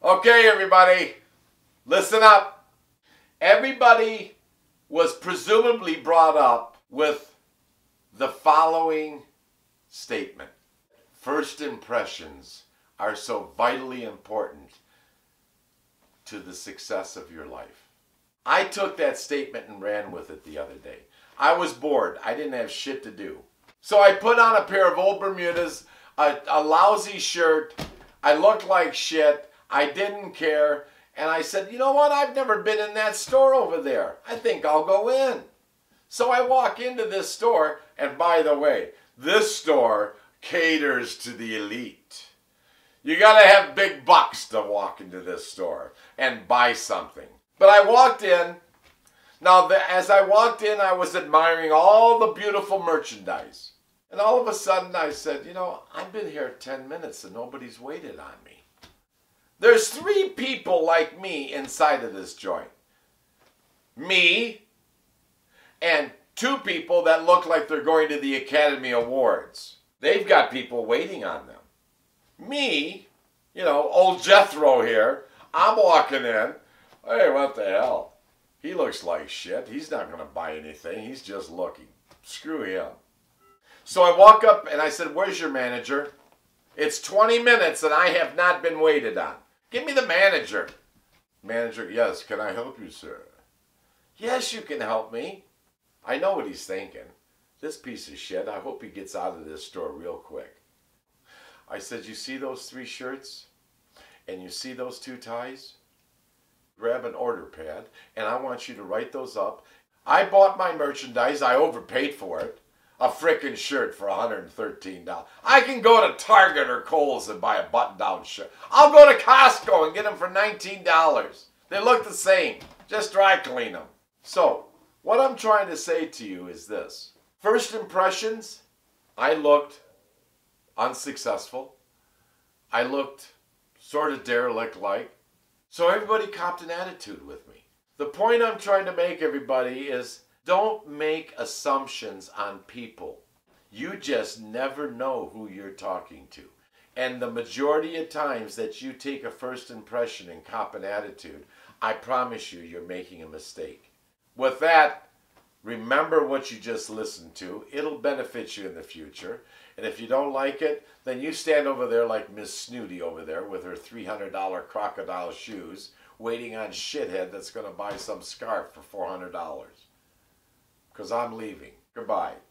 Okay, everybody, listen up. Everybody was presumably brought up with the following statement. First impressions are so vitally important to the success of your life. I took that statement and ran with it the other day. I was bored. I didn't have shit to do. So I put on a pair of old Bermudas, a lousy shirt. I looked like shit. I didn't care. And I said, you know what? I've never been in that store over there. I think I'll go in. So I walk into this store, and by the way, this store caters to the elite. You gotta have big bucks to walk into this store and buy something. But I walked in. Now, as I walked in, I was admiring all the beautiful merchandise. And all of a sudden I said, you know, I've been here 10 minutes and nobody's waited on me. There's 3 people like me inside of this joint. Me and 2 people that look like they're going to the Academy Awards. They've got people waiting on them. Me, you know, old Jethro here, I'm walking in. Hey, what the hell? He looks like shit. He's not going to buy anything. He's just looking. Screw him. So I walk up and I said, where's your manager? It's 20 minutes and I have not been waited on. Give me the manager. Manager, yes, can I help you, sir? Yes, you can help me. I know what he's thinking. This piece of shit, I hope he gets out of this store real quick. I said, you see those 3 shirts? And you see those 2 ties? Grab an order pad, and I want you to write those up. I bought my merchandise. I overpaid for it. A frickin' shirt for $113. I can go to Target or Kohl's and buy a button-down shirt. I'll go to Costco and get them for $19. They look the same. Just dry clean them. So, what I'm trying to say to you is this. First impressions, I looked unsuccessful. I looked sort of derelict-like. So everybody copped an attitude with me. The point I'm trying to make, everybody, is don't make assumptions on people. You just never know who you're talking to. And the majority of times that you take a first impression and cop an attitude, I promise you, you're making a mistake. With that, remember what you just listened to. It'll benefit you in the future. And if you don't like it, then you stand over there like Miss Snooty over there with her $300 crocodile shoes, waiting on shithead that's going to buy some scarf for $400. Because I'm leaving. Goodbye.